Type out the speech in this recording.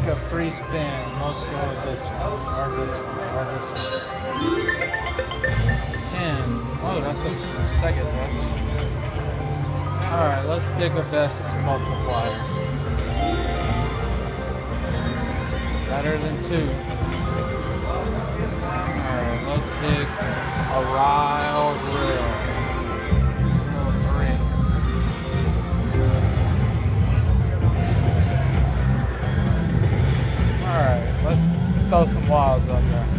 a free spin. Let's go with this one, or this one, or this one. 10. Oh, that's the second best. Alright, let's pick a best multiplier. Better than 2. Alright, let's pick a Ryle Grill. 3. Alright, let's throw some wilds up there.